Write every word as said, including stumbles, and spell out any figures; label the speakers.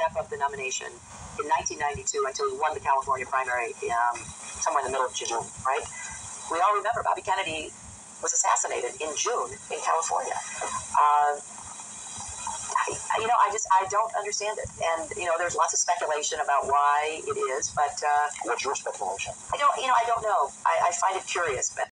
Speaker 1: photograph of the nomination in nineteen ninety-two until he won the California primary um, somewhere in the middle of June, right? We all remember Bobby Kennedy was assassinated in June in California. Uh, I, you know, I just, I don't understand it. And, you know, there's lots of speculation about why it is, but... Uh,
Speaker 2: What's your speculation?
Speaker 1: I don't, you know, I don't know. I, I find it curious, but...